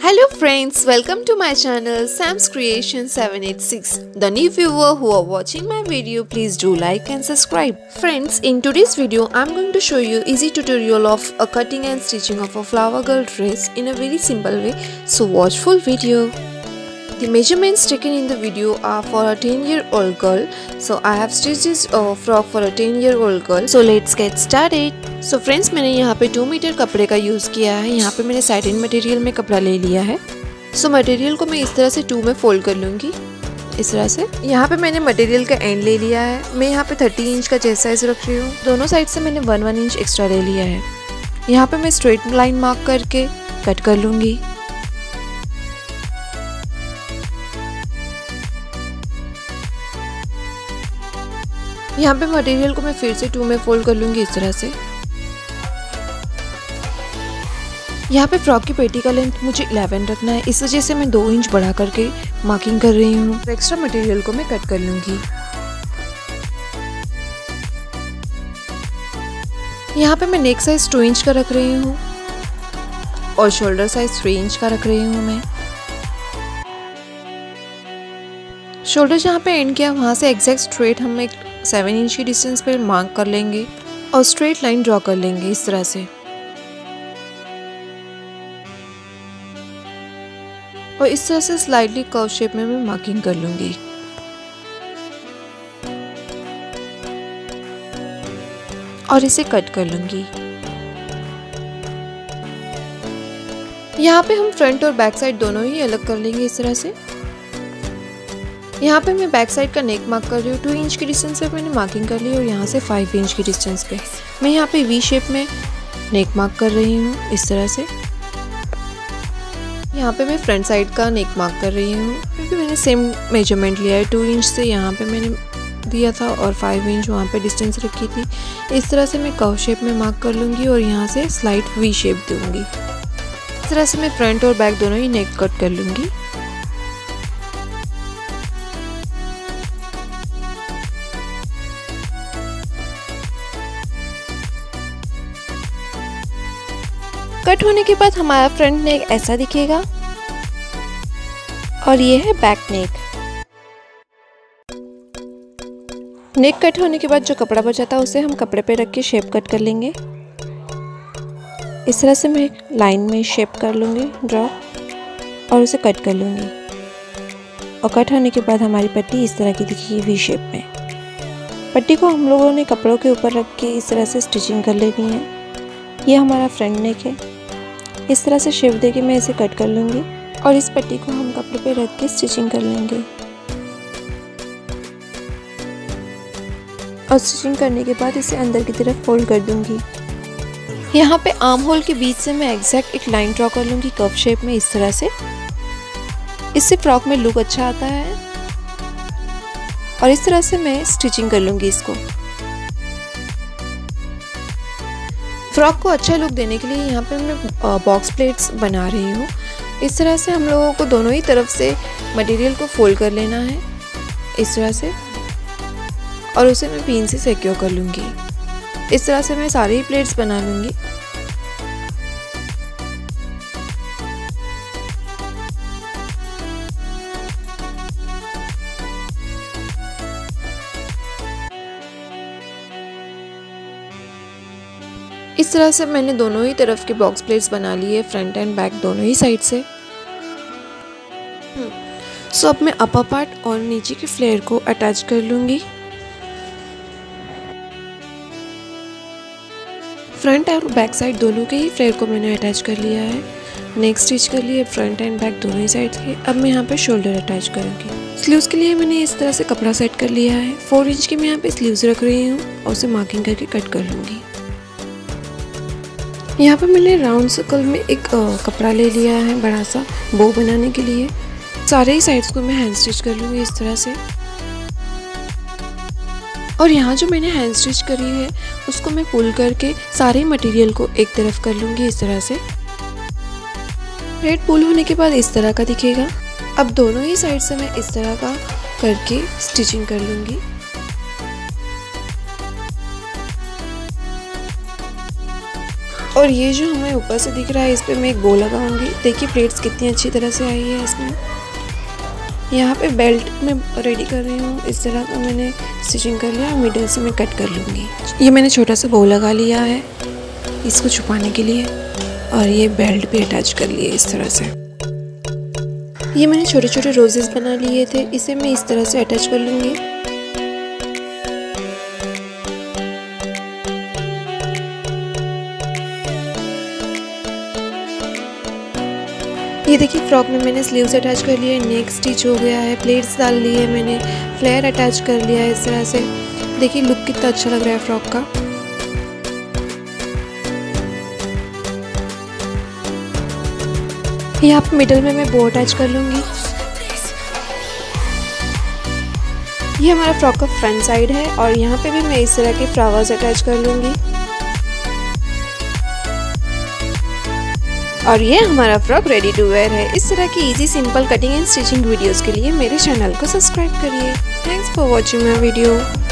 Hello friends, welcome to my channel Sam's Creation 786. The new viewer who are watching my video, please do like and subscribe. Friends, in today's video, I'm going to show you easy tutorial of a cutting and stitching of a flower girl dress in a very simple way. So watch full video. The measurements taken in the video are for a 10-year-old girl. So I have stitched this frock for a 10-year-old girl. So let's get started. So friends, मैंने यहाँ पे 2 metre कपड़े का use किया है। यहाँ पे मैंने साटिन मटेरियल में कपड़ा ले लिया है। सो मटेरियल को मैं इस तरह से 2 में फोल्ड कर लूँगी, इस तरह से। यहाँ पे मैंने मटेरियल का एंड ले लिया है। मैं यहाँ पे 30 इंच का चेस्ट साइज रख रही हूँ। दोनों साइड से मैंने 1 इंच एक्स्ट्रा ले लिया है। यहाँ पे मैं स्ट्रेट लाइन मार्क करके कट कर लूँगी। यहाँ पे मटेरियल को मैं फिर से 2 में फोल्ड कर लूँगी, इस तरह से। यहाँ पे फ्रॉक की पेटी का लेंथ मुझे 11 रखना है, इस वजह से मैं 2 इंच बढ़ा करके मार्किंग कर रही हूँ। एक्स्ट्रा मटेरियल को मैं कट कर लूँगी। यहाँ पे मैं नेक साइज 2 इंच का रख रही हूँ और शोल्डर साइज 3 इंच का रख रही हूँ मैं। शोल्डर जहाँ पे एंड किया वहाँ से एग्जैक्ट स्ट्रेट हम एक 7 इंच की डिस्टेंस पे मार्क कर लेंगे और स्ट्रेट लाइन ड्रॉ कर लेंगे, इस तरह से। और इस तरह से स्लाइटली कर्व शेप में मैं मार्किंग कर लूँगी। और इसे कट कर लूँगी। यहाँ पे हम फ्रंट और बैक साइड दोनों ही अलग कर लेंगे, इस तरह से। यहाँ पे मैं बैक साइड का नेक मार्क कर रही हूँ। 2 इंच की डिस्टेंस पे मैंने मार्किंग कर ली और यहाँ से 5 इंच की डिस्टेंस पे मैं यहाँ पे वी शेप में नेक मार्क कर रही हूँ, इस तरह से। यहाँ पे मैं फ्रंट साइड का नेक मार्क कर रही हूँ क्योंकि मैंने सेम मेजरमेंट लिया है। 2 इंच से यहाँ पे मैंने दिया था और 5 इंच वहाँ पे डिस्टेंस रखी थी। इस तरह से मैं कर्व शेप में मार्क कर लूँगी और यहाँ से स्लाइट वी शेप दूँगी। इस तरह से मैं फ्रंट और बैक दोनों ही नेक कट कर लूँगी। कट होने के बाद हमारा फ्रंट नेक ऐसा दिखेगा और ये है बैक नेक। नेक कट होने के बाद जो कपड़ा बचा था उसे हम कपड़े पे रख के शेप कट कर लेंगे। इस तरह से मैं लाइन में शेप कर लूँगी ड्रॉ और उसे कट कर लूँगी। और कट होने के बाद हमारी पट्टी इस तरह की दिखेगी वी शेप में। पट्टी को हम लोगों ने कपड़ों के ऊपर रख के इस तरह से स्टिचिंग कर लेनी है। ये हमारा फ्रंट नेक है। इस तरह से शेप देके मैं इसे कट कर लूँगी और इस पट्टी को हम कपड़े पे रख के स्टिचिंग कर लेंगे। और स्टिचिंग करने के बाद इसे अंदर की तरफ फोल्ड कर दूँगी। यहाँ पे आर्म होल के बीच से मैं एग्जैक्ट एक लाइन ड्रॉ कर लूँगी कर्व शेप में, इस तरह से। इससे फ्रॉक में लुक अच्छा आता है। और इस तरह से मैं स्टिचिंग कर लूँगी इसको। फ्रॉक को अच्छा लुक देने के लिए यहाँ पे मैं बॉक्स प्लेट्स बना रही हूँ। इस तरह से हम लोगों को दोनों ही तरफ से मटेरियल को फोल्ड कर लेना है, इस तरह से। और उसे मैं पिन से सिक्योर कर लूँगी। इस तरह से मैं सारी ही प्लेट्स बना लूँगी। इस तरह से मैंने दोनों ही तरफ के बॉक्स प्लेट्स बना लिए, फ्रंट एंड बैक दोनों ही साइड से। सो अब मैं अपर पार्ट और नीचे के फ्लेयर को अटैच कर लूँगी। फ्रंट और बैक साइड दोनों के ही फ्लेयर को मैंने अटैच कर लिया है। नेक स्टिच कर लिए फ्रंट एंड बैक दोनों ही साइड के। अब मैं यहाँ पे शोल्डर अटैच करूँगी। स्लीव्स के लिए मैंने इस तरह से कपड़ा सेट कर लिया है। 4 इंच की मैं यहाँ पे स्लीव्स रख रही हूँ और उसे मार्किंग करके कट कर लूँगी। यहाँ पे मैंने राउंड सर्कल में एक कपड़ा ले लिया है बड़ा सा बो बनाने के लिए। सारे ही साइड्स को मैं हैंड स्टिच कर लूँगी, इस तरह से। और यहाँ जो मैंने हैंड स्टिच करी है उसको मैं पुल करके सारे मटेरियल को एक तरफ कर लूँगी, इस तरह से। थ्रेड पुल होने के बाद इस तरह का दिखेगा। अब दोनों ही साइड से मैं इस तरह का करके स्टिचिंग कर लूँगी। और ये जो हमें ऊपर से दिख रहा है इस पर मैं एक बो लगाऊंगी। देखिए प्लेट्स कितनी अच्छी तरह से आई है इसमें। यहाँ पे बेल्ट में रेडी कर रही हूँ। इस तरह का मैंने स्टिचिंग कर लिया और मिडल से मैं कट कर लूँगी। ये मैंने छोटा सा बो लगा लिया है इसको छुपाने के लिए, और ये बेल्ट भी अटैच कर लिए इस तरह से। ये मैंने छोटे छोटे रोजेस बना लिए थे, इसे मैं इस तरह से अटैच कर लूँगी। ये देखिए फ्रॉक में मैंने स्लीव्स अटैच कर लिए, नेक स्टिच हो गया है, प्लेट्स डाल लिए मैंने, फ्लेयर अटैच कर लिया है इस तरह से। देखिए लुक कितना अच्छा लग रहा है फ्रॉक का। यहाँ पे मिडल में मैं बो अटैच कर लूँगी। ये हमारा फ्रॉक का फ्रंट साइड है और यहाँ पे भी मैं इस तरह के फ्लावर्स अटैच कर लूँगी। और ये हमारा फ्रॉक रेडी टू वेयर है। इस तरह की easy simple cutting and stitching videos के लिए मेरे चैनल को सब्सक्राइब करिए। Thanks for watching my video.